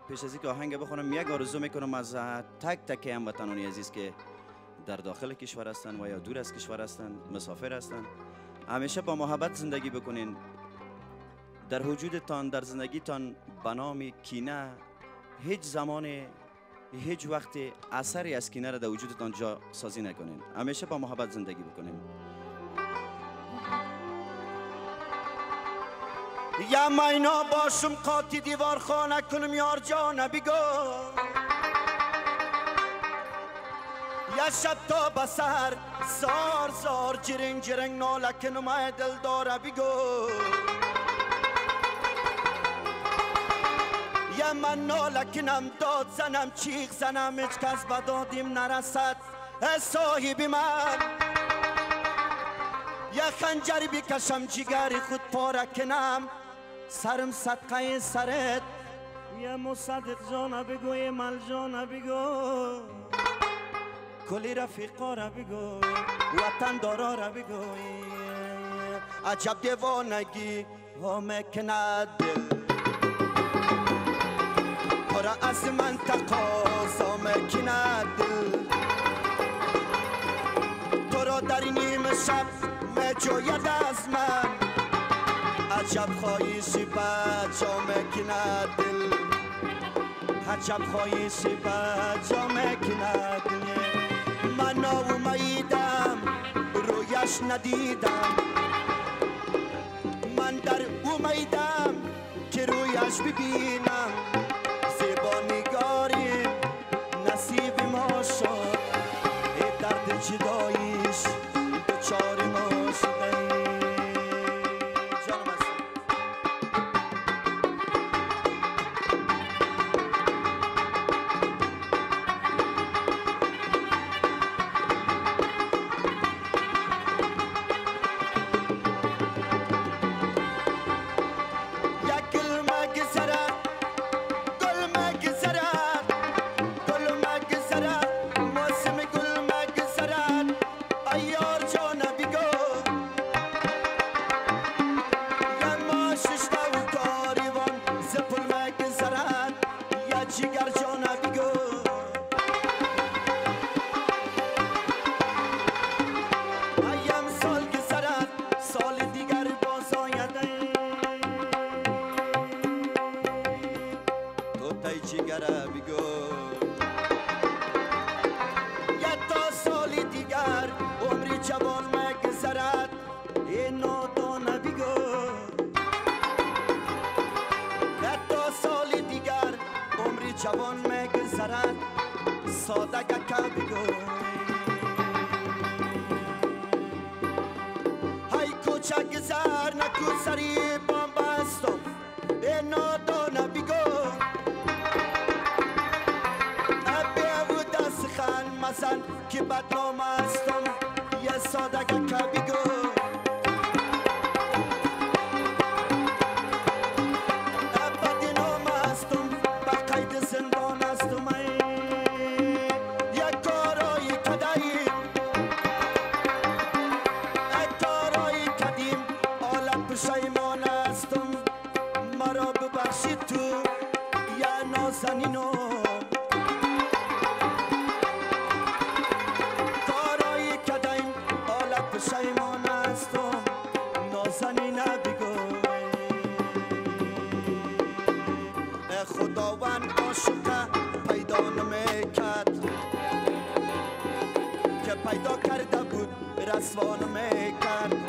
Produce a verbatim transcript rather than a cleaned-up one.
پیش از اینکه آهنگ بخونم یک آرزو میکنم از تک تک هموطنان عزیز که در داخل کشور هستند و یا دور از کشور هستند، مسافر هستند، همیشه با محبت زندگی بکنین. در وجودتان، در زندگیتان به نام کینه هیچ زمان، هیچ وقت اثری از کینه را در وجودتان جا سازی نکنین. همیشه با محبت زندگی بکنین. یا مینا باشم قاطی دیوار خانه کنم یار جانه بگو، یا شب تا بسر زار زار جرنگ جرنگ ناله کنم ای دل داره بگو، یا من ناله کنم داد زنم چیخ زنم هیچ کس به دادیم نرسد ای صاحبی من، یا خنجر بکشم جگر خود پاره کنم سرم صدقه سرت، یا مصدق جانه بگو ای مل جانه بگو، کلی رفیقا را بگو وطن دارا را بگو، عجب دیوانگی ها میکند دل پر از من تقاضا میکند دل، تو را در نیم شب میجوید از من، عجب خواهیشی بجا میکند دل، عجب خواهیشی بجا میکند دل، من ناامیدم رویش ندیدم، من در امیدم که رویش ببینم، زیبا نگاریم نصیب ما شد ای درد جداییش دچار ما شده. جوان میگذرد سادگه که بگو، های کوچک زر نکو سری بامبستم ای نادانه بگو، ابی و دست خان مزن که بدنام استم یه سادگه که بگو، زنینو کارایی کدایم حالت پشیمان استم نازنینه بگو، ای خداوند عاشقه پیدا نمیکرد که پیدا کرده بود رسوا نمیکرد،